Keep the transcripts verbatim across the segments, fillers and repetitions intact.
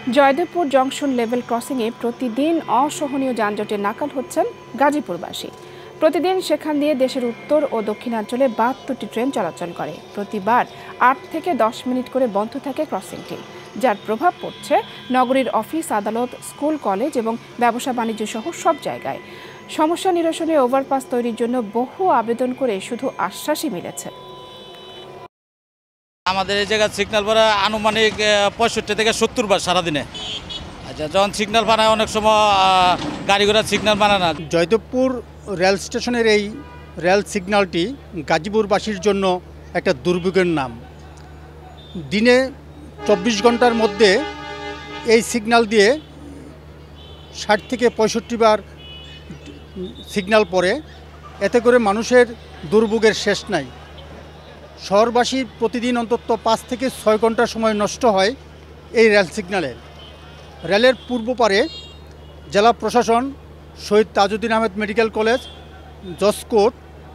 Joydebpur junction level ক্রসিংয়ে প্রতিদিন অসহনীয় যানজটের নাকাল হচ্ছেন গাজীপুরবাসী। প্রতিদিন সেখান দিয়ে দেশের উত্তর ও দক্ষিণাঞ্চলে বাহাত্তরটি ট্রেন চলাচল করে। প্রতিবার আট থেকে দশ মিনিট করে বন্ধ থাকে ক্রসিংটি, যার প্রভাব পড়ছে নগরীর অফিস, আদালত, স্কুল, কলেজ এবং ব্যবসা বাণিজ্য সহ সব জায়গায়। সমস্যা নিরসনে ওভারপাস তৈরির জন্য বহু আবেদন করে শুধু আশ্বাসই মিলেছে। আমাদের এই জায়গায় সিগন্যাল ভাড়া আনুমানিক পঁয়ষট্টি থেকে সত্তর বার সারাদিনে। আচ্ছা, যখন সিগন্যাল বানায় অনেক সময় গাড়ি ঘোড়া সিগন্যাল বানায় না। জয়দেবপুর রেল স্টেশনের এই রেল সিগন্যালটি গাজীপুরবাসীর জন্য একটা দুর্ভোগের নাম। দিনে চব্বিশ ঘন্টার মধ্যে এই সিগন্যাল দিয়ে ষাট থেকে পঁয়ষট্টি বার সিগন্যাল পড়ে, এতে করে মানুষের দুর্ভোগের শেষ নাই। শহরবাসীর প্রতিদিন অন্তত পাঁচ থেকে ছয় ঘন্টা সময় নষ্ট হয় এই রেল সিগন্যালের। রেলের পূর্ব পারে জেলা প্রশাসন, শহীদ তাজউদ্দিন আহমেদ মেডিকেল কলেজ, জসকোর্ট,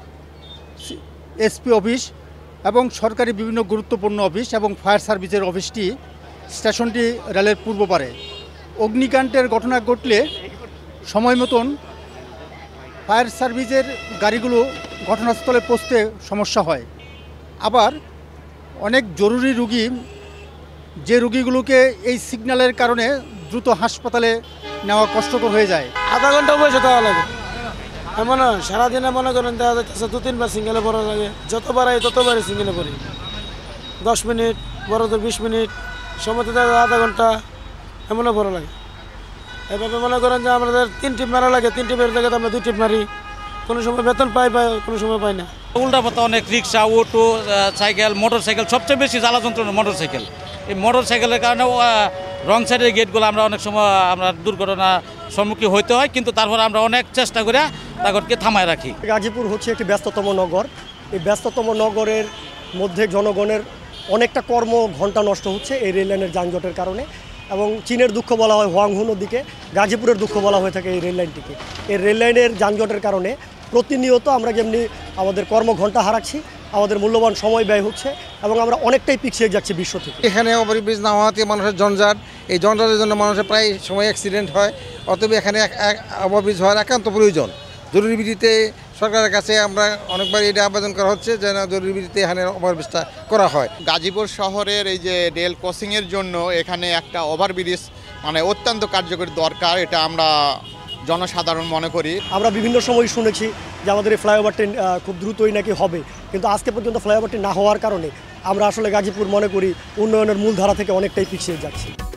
এসপি অফিস এবং সরকারি বিভিন্ন গুরুত্বপূর্ণ অফিস এবং ফায়ার সার্ভিসের অফিসটি স্টেশনটি রেলের পূর্ব পারে। অগ্নিকাণ্ডের ঘটনা ঘটলে সময় মতন ফায়ার সার্ভিসের গাড়িগুলো ঘটনাস্থলে পৌঁছতে সমস্যা হয়। আবার অনেক জরুরি রুগী, যে রুগীগুলোকে এই সিগন্যালের কারণে দ্রুত হাসপাতালে নেওয়া কষ্টকর হয়ে যায়। আধা ঘন্টা বসে দেওয়া লাগে, এমন সারাদিনে মনে করেন দেওয়া যাচ্ছে দু তিনবার সিঙ্গেলে পড়া লাগে। যতবার আই ততবারই সিঙ্গেলে পড়ি। দশ মিনিট বড়দের বিশ মিনিট, সময় দেওয়া আধা ঘন্টা, এমনও পড়া লাগে। এভাবে মনে করেন যে আমাদের তিন টিপ মারা লাগে, তিন টিপের জায়গাতে আমরা দুই টিপ মারি। কোনো সময় বেতন পাই পাই কোনো সময় পাই না। উল্টা পথে অনেক rickshaw, auto, cycle, motor cycle, সবচেয়ে বেশি জ্বালা যন্ত্রণা মোটর সাইকেল। এই মোটর সাইকেলের কারণে রং সাইডের গেটগুলো আমরা অনেক সময় আমরা দুর্ঘটনার সম্মুখীন হইতে হয়, কিন্তু তারপর আমরা অনেক চেষ্টা করে তাদেরকে থামায় রাখি। গাজীপুর হচ্ছে একটি ব্যস্ততম নগর। এই ব্যস্ততম নগরের মধ্যে জনগণের অনেকটা কর্ম ঘন্টা নষ্ট হচ্ছে এই রেল লাইনের যানজটের কারণে। এবং চীনের দুঃখ বলা হয় হোয়াংহু নদীকে, গাজীপুরের দুঃখ বলা হয়ে থাকে এই রেল লাইনটিকে। এই রেল লাইনের যানজটের কারণে প্রতিনিয়ত আমরা যেমনি আমাদের কর্মঘণ্টা হারাচ্ছি, আমাদের মূল্যবান সময় ব্যয় হচ্ছে এবং আমরা অনেকটাই পিছিয়ে যাচ্ছি বিশ্ব থেকে। এখানে ওভারব্রিজ না হওয়াতে মানুষের জঞ্জাট, এই জঞ্জাটের জন্য মানুষের প্রায় সময় অ্যাক্সিডেন্ট হয়। অতএব এখানে ওভারব্রিজ হওয়ার একান্ত প্রয়োজন। জরুরি ভিত্তিতে সরকারের কাছে আমরা অনেকবার এটা আবেদন করা হচ্ছে যে না, জরুরি ভিত্তিতে এখানে ওভারব্রিজটা করা হয়। গাজীপুর শহরের এই যে রেল ক্রসিংয়ের জন্য এখানে একটা ওভারব্রিজ মানে অত্যন্ত কার্যকরী দরকার, এটা আমরা জনসাধারণ মনে করি। আমরা বিভিন্ন সময় শুনেছি যে আমাদের এই ফ্লাইওভারটি খুব দ্রুতই নাকি হবে, কিন্তু আজকে পর্যন্ত ফ্লাইওভারটি না হওয়ার কারণে আমরা আসলে গাজীপুর মনে করি উন্নয়নের মূলধারা থেকে অনেকটাই পিছিয়ে যাচ্ছি।